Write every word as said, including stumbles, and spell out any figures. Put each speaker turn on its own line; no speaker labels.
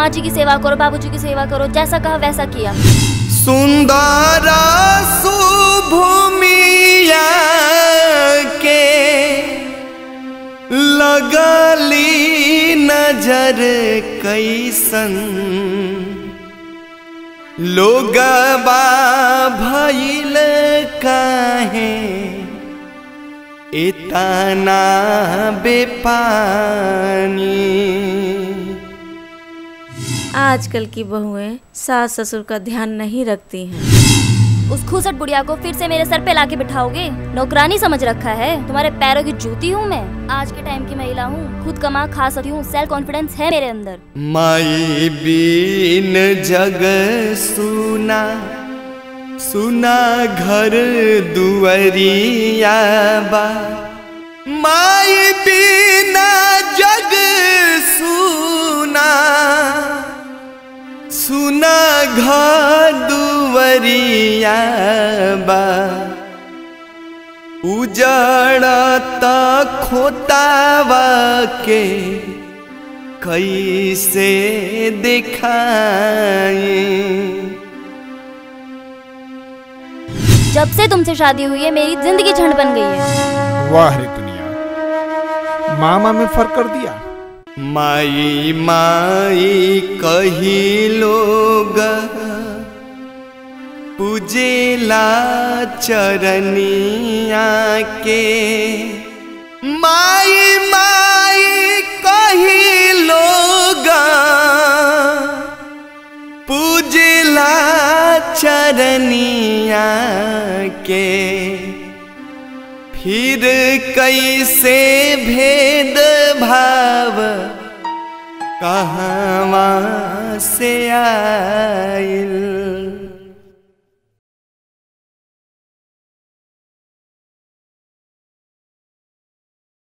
माँ जी की सेवा करो, बाबूजी की सेवा करो, जैसा कहा वैसा किया।
सुंदर सुभूमिया के लगली नजर कैसन लोगबा भइल काहे इतना बेपानी।
आजकल की बहुएं सास ससुर का ध्यान नहीं रखती हैं।
उस खूसट बुढ़िया को फिर से मेरे सर पे लाके बिठाओगे? नौकरानी समझ रखा है? तुम्हारे पैरों की जूती हूँ मैं। आज के टाइम की महिला हूँ, खुद कमा खा सकती हूँ, सेल्फ कॉन्फिडेंस है मेरे अंदर।
माई बीन जग सुना सुना घर दुआरिया बा, माई बिना जग सुना सुना घर दुआरिया बा, उजड़त खोतावा के कैसे दिखाए।
जब से तुमसे शादी हुई है मेरी जिंदगी झंड बन गई है।
वाह रे दुनिया, मामा में फर्क कर दिया।
माई माई कही लोग पूजेला चरनिया के, माई माई कही लोग पूजेला चरनिया के, फिर कैसे भेद भाव कहवा से आइल।